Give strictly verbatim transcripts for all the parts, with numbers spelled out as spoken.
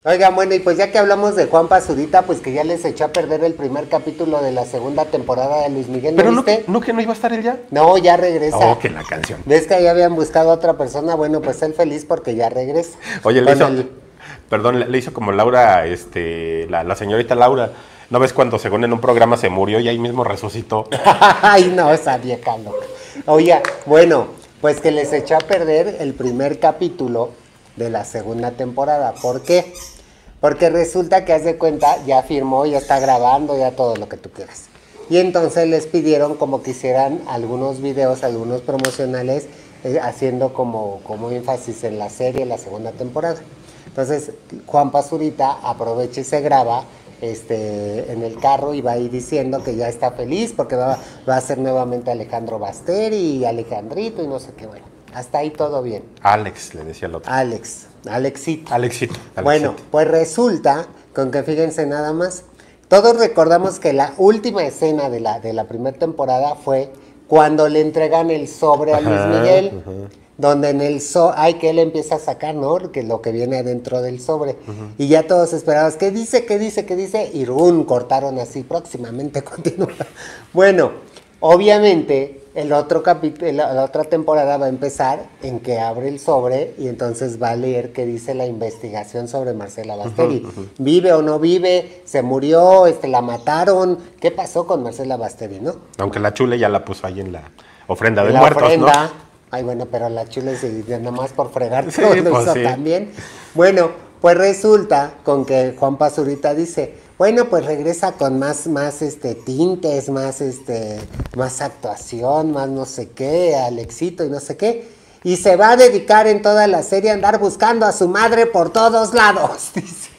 Oigan, bueno, y pues ya que hablamos de Juan Pazurita, pues que ya les echó a perder el primer capítulo de la segunda temporada de Luis Miguel, ¿no Pero no viste? que, no que no iba a estar él ya. No, ya regresa. Oh, que la canción. ¿Ves que ya habían buscado a otra persona? Bueno, pues él feliz porque ya regresa. Oye, le Con hizo, el- perdón, le, le hizo como Laura, este, la, la señorita Laura. ¿No ves cuando según en un programa se murió y ahí mismo resucitó? Ay, no, esa vieja loca. Oye, bueno, pues que les echó a perder el primer capítulo de la segunda temporada. ¿Por qué? Porque resulta que, haz de cuenta, ya firmó, ya está grabando, ya todo lo que tú quieras. Y entonces les pidieron como que hicieran algunos videos, algunos promocionales, eh, haciendo como, como énfasis en la serie, la segunda temporada. Entonces, Juan Pazurita aprovecha y se graba este, en el carro y va a ir diciendo que ya está feliz porque va, va a ser nuevamente Alejandro Basteri y Alejandrito y no sé qué, bueno. Hasta ahí todo bien. Alex, le decía el otro. Alex, Alexito. Alexito. Alexito. Bueno, pues resulta, con que fíjense nada más, todos recordamos que la última escena de la, de la primera temporada fue cuando le entregan el sobre a Luis Ajá, Miguel, ajá. donde en el sobre, ay, que él empieza a sacar, ¿no? Que lo que viene adentro del sobre. Uh-huh. Y ya todos esperábamos, ¿qué dice, qué dice, qué dice? Y ¡rum! Cortaron así, próximamente continúa. Bueno, obviamente, el otro capítulo, la, la otra temporada va a empezar en que abre el sobre y entonces va a leer qué dice la investigación sobre Marcela Basteri. Uh-huh, uh-huh. ¿Vive o no vive? ¿Se murió? Este, ¿la mataron? ¿Qué pasó con Marcela Basteri, no? Aunque la Chule ya la puso ahí en la ofrenda de la muertos, ofrenda, ¿no? Ay, bueno, pero la Chule se nada más por fregar Sí, todo lo pues hizo sí. también. Bueno, pues resulta con que Juan Pazurita dice, bueno, pues regresa con más, más este, tintes, más este, más actuación, más no sé qué, Alexito y no sé qué. Y se va a dedicar en toda la serie a andar buscando a su madre por todos lados, dice.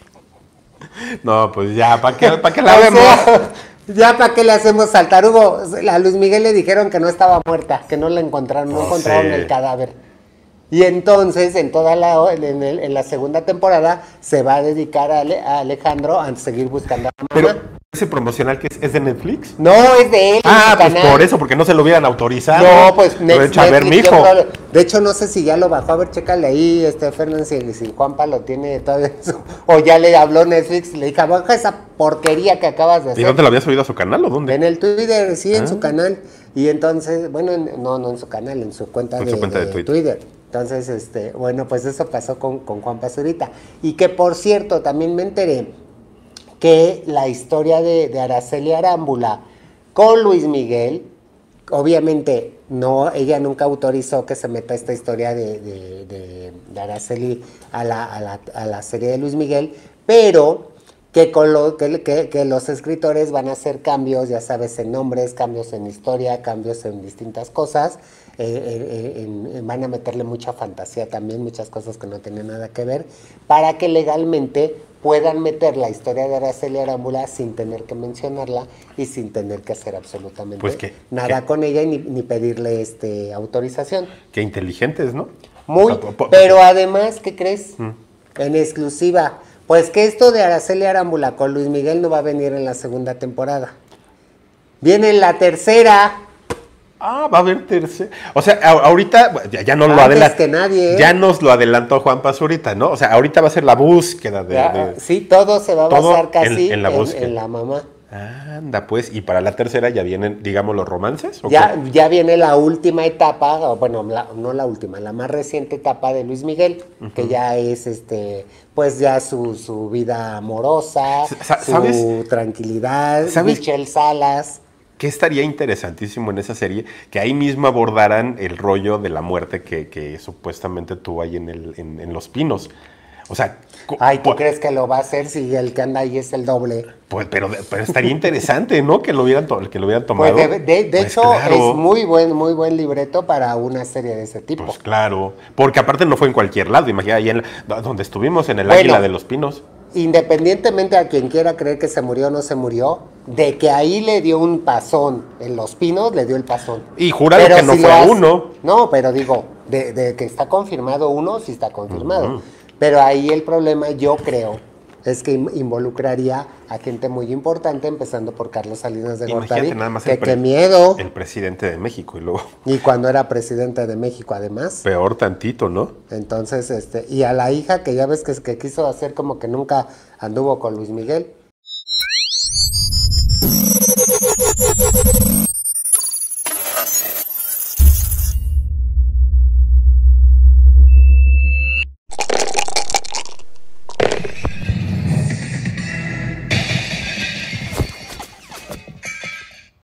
No, pues ya, ¿para qué, ¿para qué la O vemos? sea, ya para qué le hacemos saltar, Hugo. A Luis Miguel le dijeron que no estaba muerta, que no la encontraron, no Oh, encontraron sí. el cadáver. Y entonces, en toda la en, el, en la segunda temporada, se va a dedicar a, Ale, a Alejandro a seguir buscando a mamá. Pero ese promocional que es, es de Netflix. No, es de él. Ah, en su pues canal. por eso, porque no se lo hubieran autorizado. No, pues Lo echa a ver, Netflix, mijo. yo creo- de hecho, no sé si ya lo bajó. A ver, chécale ahí, este Fernández, si, si Juanpa lo tiene todavía. en su- O ya le habló Netflix, le dijo, baja esa porquería que acabas de hacer. ¿Y dónde lo habías subido a su canal o dónde? En el Twitter, sí, en Ah. su canal. Y entonces, bueno, en- no, no en su canal, en su cuenta, En de, su cuenta de de Twitter. Twitter. Entonces, este, bueno, pues eso pasó con, con Juan Pazurita. Y que, por cierto, también me enteré que la historia de, de Araceli Arámbula con Luis Miguel, obviamente, no, ella nunca autorizó que se meta esta historia de, de, de, de Araceli a la, a, la, a la serie de Luis Miguel, pero que, con lo, que, que, que los escritores van a hacer cambios, ya sabes, en nombres, cambios en historia, cambios en distintas cosas, eh, eh, en, en, van a meterle mucha fantasía también, muchas cosas que no tienen nada que ver, para que legalmente puedan meter la historia de Araceli Arámbula sin tener que mencionarla y sin tener que hacer absolutamente Pues que- nada que- con ella ni, ni pedirle este autorización. Qué inteligentes, ¿no? Muy, O sea, po- po- pero además, ¿qué crees? Mm. En exclusiva, pues que esto de Araceli Arámbula con Luis Miguel no va a venir en la segunda temporada. Viene en la tercera. Ah, va a haber tercera. O sea, a- ahorita bueno, ya, ya nos lo Antes adelantó. que nadie, ¿eh? Ya nos lo adelantó Juan Pazurita, ¿no? O sea, ahorita va a ser la búsqueda de. Ya, de- sí, todo se va a todo basar casi en- en la en, búsqueda. en la mamá. Anda, pues, y para la tercera ya vienen, digamos, los romances. ¿o Ya, qué? ya viene la última etapa, o bueno, la- no la última, la más reciente etapa de Luis Miguel, uh-huh. que ya es, este, pues ya su, su vida amorosa, Sa- su ¿sabes? tranquilidad, ¿Sabes? Michelle Salas. Que estaría interesantísimo en esa serie que ahí mismo abordaran el rollo de la muerte que, que supuestamente tuvo ahí en, el, en, en Los Pinos. O sea, cu- Ay, ¿tú pu- crees que lo va a hacer si el que anda ahí es el doble? pues, pero, pero estaría interesante, ¿no? Que lo hubieran, to- que lo hubieran tomado. Pues de, de- de Pues hecho, claro, es muy buen, muy buen libreto para una serie de ese tipo. Pues claro, porque aparte no fue en cualquier lado, imagina, ahí en la- donde estuvimos, en el Bueno. Águila de los Pinos. Independientemente a quien quiera creer que se murió o no se murió, de que ahí le dio un pasón en Los Pinos, le dio el pasón. Y jurado Pero que no si fue lo hace- uno. No, pero digo, de, de que está confirmado uno, sí está confirmado. Ujú. Pero ahí el problema, yo creo, es que in- involucraría a gente muy importante, empezando por Carlos Salinas de Imagínate Gortari. nada más Que el, pre- qué miedo. el presidente de México y luego Y cuando era presidente de México, además. peor tantito, ¿no? Entonces, este, y a la hija que ya ves que, que quiso hacer como que nunca anduvo con Luis Miguel.